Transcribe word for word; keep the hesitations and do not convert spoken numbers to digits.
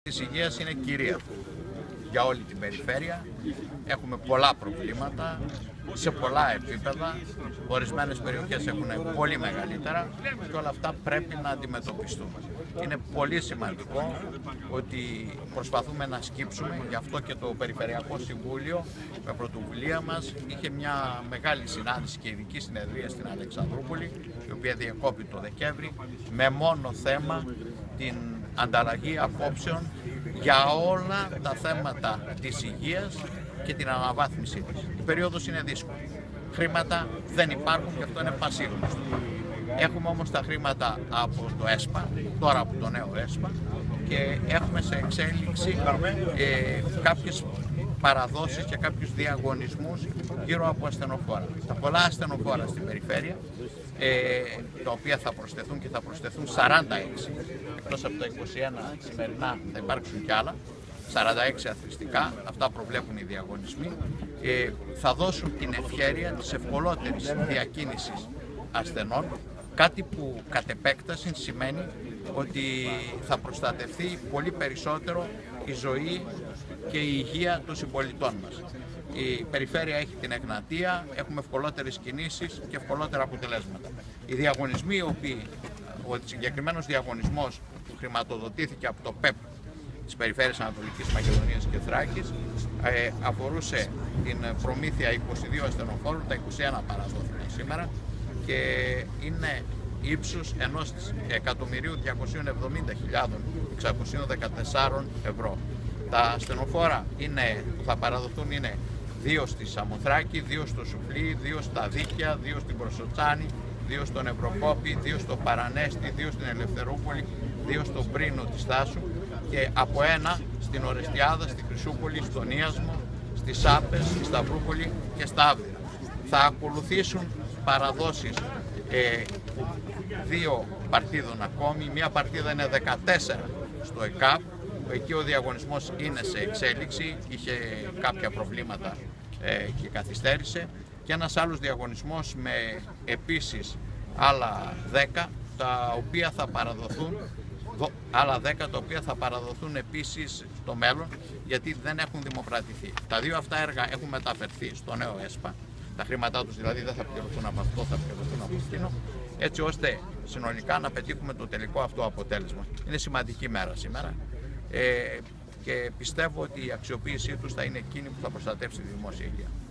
της υγείας είναι κυρίαρχο για όλη την περιφέρεια. Έχουμε πολλά προβλήματα σε πολλά επίπεδα. Ορισμένες περιοχές έχουν πολύ μεγαλύτερα και όλα αυτά πρέπει να αντιμετωπιστούν. Είναι πολύ σημαντικό ότι προσπαθούμε να σκύψουμε, γι' αυτό και το Περιφερειακό Συμβούλιο με πρωτοβουλία μας είχε μια μεγάλη συνάντηση και ειδική συνεδρία στην Αλεξανδρούπολη, η οποία διεκόπη το Δεκέμβρη, με μόνο θέμα την ανταλλαγή απόψεων για όλα τα θέματα της υγείας και την αναβάθμιση της. Η περίοδος είναι δύσκολη. Χρήματα δεν υπάρχουν και αυτό είναι πασίγνωστο. Έχουμε όμως τα χρήματα από το ΕΣΠΑ, τώρα από το νέο ΕΣΠΑ, και έχουμε σε εξέλιξη ε, κάποιες παραδόσεις και κάποιους διαγωνισμούς γύρω από ασθενοφόρα. Τα πολλά ασθενοφόρα στην περιφέρεια, ε, τα οποία θα προσθεθούν και θα προσθεθούν σαράντα έξι, εκτός από τα είκοσι ένα σημερινά θα υπάρξουν κι άλλα, σαράντα έξι αθλητικά, αυτά προβλέπουν οι διαγωνισμοί, ε, θα δώσουν την ευχέρεια της ευκολότερης διακίνησης ασθενών, κάτι που κατ' επέκταση σημαίνει ότι θα προστατευτεί πολύ περισσότερο η ζωή και η υγεία των συμπολιτών μας. Η περιφέρεια έχει την Εγνατία, έχουμε ευκολότερες κινήσεις και ευκολότερα αποτελέσματα. Οι διαγωνισμοί, οι οποίοι, ο συγκεκριμένος διαγωνισμός που χρηματοδοτήθηκε από το ΠΕΠ της Περιφέρειας Ανατολικής Μακεδονίας και Θράκης, ε, αφορούσε την προμήθεια είκοσι δύο ασθενοφόρων, τα είκοσι ένα παραδόθηκαν σήμερα και είναι ύψους ενός εκατομμυρίου διακοσίων εβδομήντα χιλιάδων εξακοσίων δεκατεσσάρων ευρώ. Τα ασθενοφόρα είναι, που θα παραδοθούν είναι δύο στη Σαμοθράκη, δύο στο Σουφλί, δύο στα Δίκαια, δύο στην Προσοτσάνη, δύο στον Ευρωκόπη, δύο στο Παρανέστη, δύο στην Ελευθερούπολη, δύο στον Πρίνο της Στάσου και από ένα στην Ορεστιάδα, στη Χρυσούπολη, στον Ίασμο, στις Σάπες, στη Σταυρούπολη και στα Άβδηρα. Θα ακολουθήσουν παραδόσεις ε, δύο παρτίδων ακόμη. Μία παρτίδα είναι δεκατέσσερα στο ΕΚΑΠ, εκεί ο διαγωνισμός είναι σε εξέλιξη, είχε κάποια προβλήματα ε, και καθυστέρησε, και ένας άλλος διαγωνισμός με επίσης άλλα δέκα, τα οποία θα παραδοθούν άλλα δέκα τα οποία θα παραδοθούν επίσης στο μέλλον, γιατί δεν έχουν δημοπρατηθεί. Τα δύο αυτά έργα έχουν μεταφερθεί στο νέο ΕΣΠΑ, τα χρήματά τους δηλαδή δεν θα πληρωθούν από αυτό, θα πληρωθούν από εκείνο, έτσι ώστε συνολικά να πετύχουμε το τελικό αυτό αποτέλεσμα. Είναι σημαντική μέρα σήμερα ε, και πιστεύω ότι η αξιοποίησή τους θα είναι εκείνη που θα προστατεύσει τη δημόσια υγεία.